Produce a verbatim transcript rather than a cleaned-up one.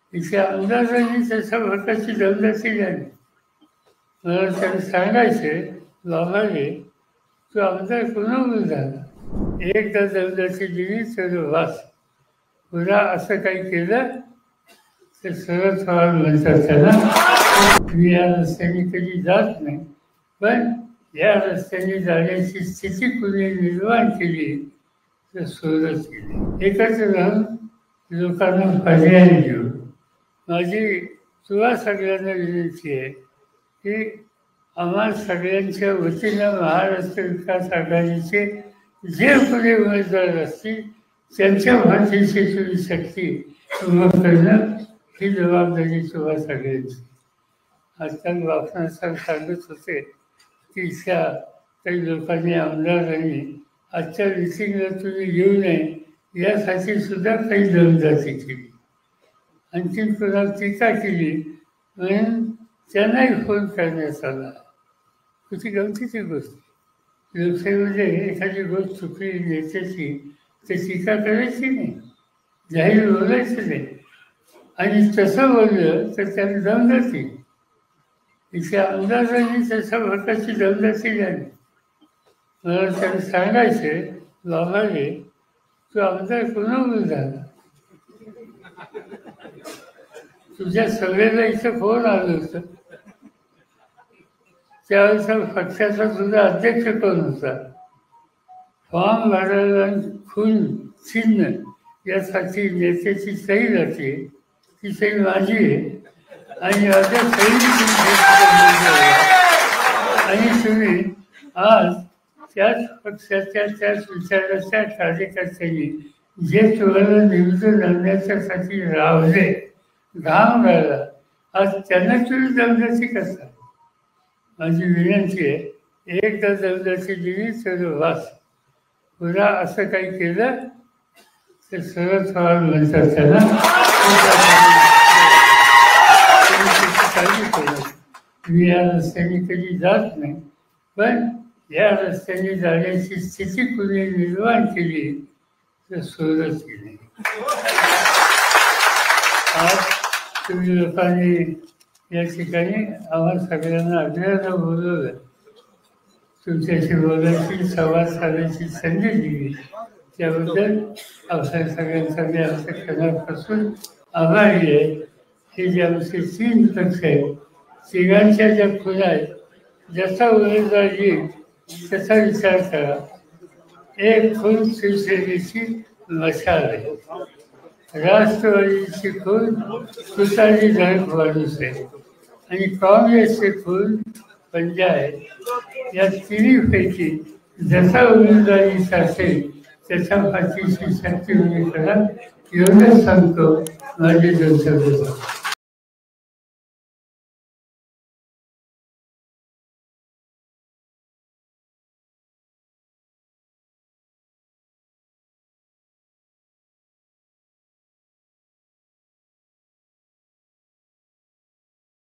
इथे आमदारांनी त्याच्या भटाची दमदाटी झाली. मला त्याने सांगायचे लोभाने, तू आमदार कोणावर झाला, एकदा दमदाटी दिली तर वास, पुन्हा असं काही केलं तर सरळ सवाल म्हणतात त्याला. मी या रस्त्याने कधी जात नाही, पण या रस्त्याने जाण्याची स्थिती कुणी निर्माण केली तर सोडच केली. एकत्र राहून लोकांना पर्याय देऊ. माझी तुला सगळ्यांना विनंती आहे की आम्हा सगळ्यांच्या वतीनं महाराष्ट्र विकास आघाडीचे जे पुढे उमेदवार असतील त्यांच्या भाषेची तुम्ही शक्ती उभं करणं ही जबाबदारी तुम्हा सगळ्यांची. आजकाल बापना सर सांगत होते की इथल्या काही लोकांनी आमदारांनी आजच्या मिटिंगला तुम्ही येऊ नये यासाठी सुद्धा काही दमदाटी केली. आणखी पुन्हा टीका केली म्हणून त्यांनाही फोन करण्यात आला. कुठे गमतीची गोष्ट. लोकशाहीमध्ये एखादी गोष्ट चुकली नेत्याची तर टीका करायची नाही, जाहीर बोलायचं नाही. आणि तसं बोललं तर त्याला दमदाटी. इथे आमदारांनी त्याच्या भटाची दमदाटी झाली. मला त्याने सांगायचे लोभाने, तू आमदार कोणावर झाला, तुझ्या सगळ्याला इथं फोन आलं होतं, त्यावेळेस पक्षाचा तुझा अध्यक्ष कोण होता, फॉर्म भरायला खून चिन्ह यासाठी नेत्याची सही जाते, ती सही माझी आहे आणि माझ्या सही आणि तुम्ही आज त्याच पक्षाच्या त्याच विचाराच्या कार्यकर्त्यांनी जे तुम्हाला निवडून आणण्याच्यासाठी रावले, घाम राहिला, आज त्यांना तुम्ही दमदाटी करता. माझी विनंती आहे, एकदा दमदाटी दिली तर वास, पुन्हा असं काही केलं तर सरळ सवाल म्हणतात त्याला. मी या रस्त्याने कधी जात नाही, पण या रस्त्याने जाण्याची स्थिती कुणी निर्माण केली तर सोडच केली. आज तुम्ही लोकांनी या ठिकाणी आम्हाला सगळ्यांना आग्रहानं बोलवलं, तुमच्याशी बोलायची संवाद साधायची संधी दिली, त्याबद्दल आपल्या सगळ्यांचा मी आमच्या क्षणापासून आभारी आहे. हे जे आमचे तीन पक्ष आहेत, तिघांच्या ज्या खुल्या आहेत, जसा उमेदवार येईल त्याचा विचार करा. एक खून शिवसेनेची मशाल आहे, राष्ट्रवादीची खून तुतारी धडक माणूस आहे आणि काँग्रेसचे खून पंजा आहे. या तिन्हीपैकी जसा उमेदवारी असेल त्याच्या पाठीशी शक्ती उभी करा, एवढंच सांगतो. माझे दोन शब्द.